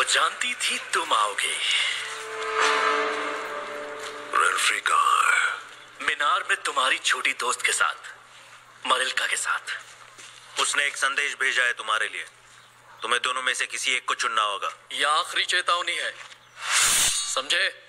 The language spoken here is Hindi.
जानती थी तुम आओगे। रेल्फ्री कहाँ है? मीनार में तुम्हारी छोटी दोस्त के साथ, मरिल्का के साथ। उसने एक संदेश भेजा है तुम्हारे लिए। तुम्हें दोनों में से किसी एक को चुनना होगा। यह आखिरी चेतावनी है, समझे?